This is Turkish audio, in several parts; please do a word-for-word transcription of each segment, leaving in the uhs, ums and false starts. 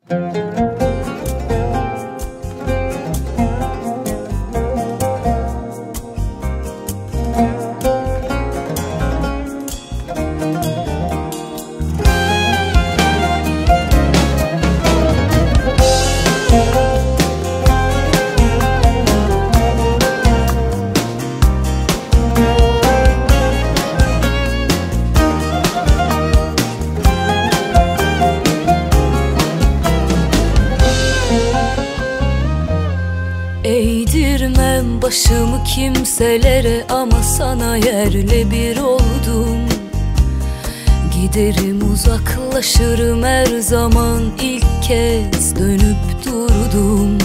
Eğdirmem başımı kimselere ama sana yerle bir oldum. Giderim uzaklaşırım her zaman, ilk kez dönüp durdum.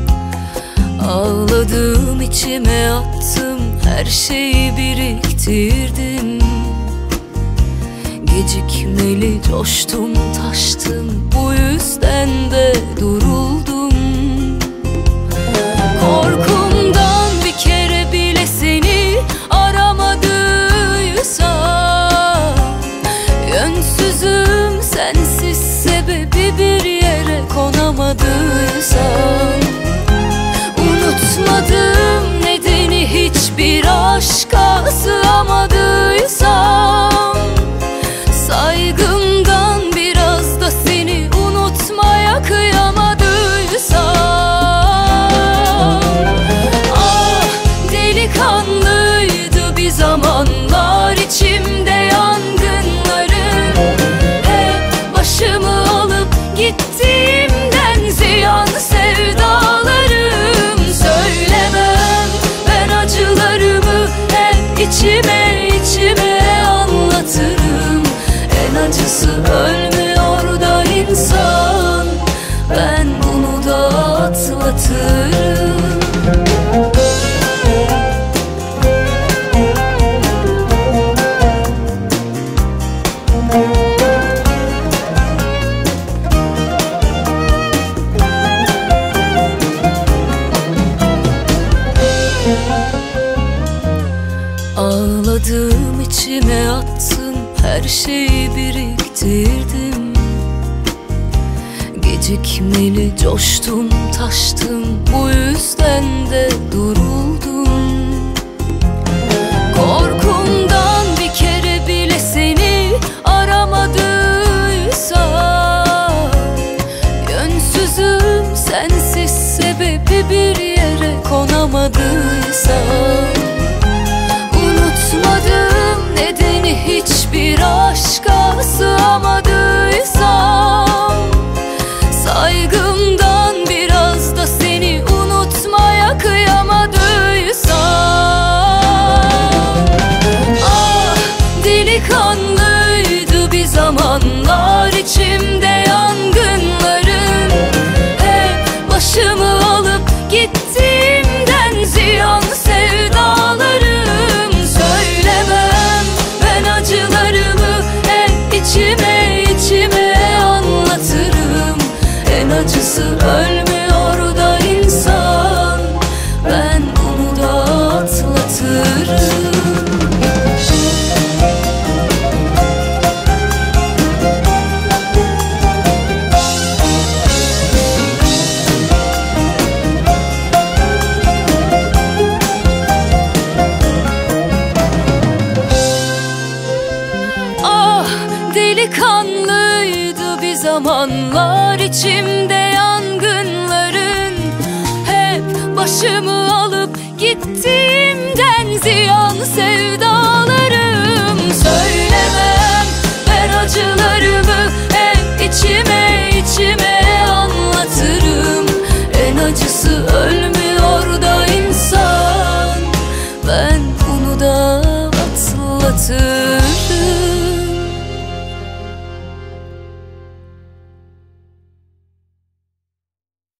Ağladım, içime attım, her şeyi biriktirdim. Gecikmeli coştum, taştım, bu yüzden de duruldum. Korkumdan bir kere bile seni aramadıysam, yönsüzüm sensiz sebebi bir yere konamadıysam, unutmadım nedeni hiçbir aşka sığamadıysam, saygımdan biraz da seni unutmaya kıyamadıysam, kanlıydı bir zamanlar içimde yangınların. Hep başımı alıp gittiğimden ziyan sevdalarım. Söylemem ben acılarımı, hep içime içime anlatırım. En acısı ölmüyor da insan, ben bunu da atlatırım. Ağladım, içime attım, her şeyi biriktirdim. Gecikmeli coştum, taştım, bu yüzden de duruldum. Korkumdan bir kere bile seni aramadıysam, yönsüzüm sensiz sebebi bir yere konamadıysam, unutmadım nedeni hiçbir aşka sığamadıysam, saygımdan biraz da seni unutmaya kıyamadıysam, ah delikanlıydı bir zamanlar içimde yangınların. Hep başımı alıp gittiğimden ziyan sevdalarım. Söylemem ben acılarımı, hep içime içime anlatırım. En acısı ölmüyor da insan, ben bunu da atlatırım. Delikanlıydı bir zamanlar içimde yangınların. Hep başımı alıp gittiğimden ziyan sevdalarım. Söylemem ben acılarımı, hep içime içime anlatırım. En acısı ölmüyor da insan, ben bunu da atlatırım.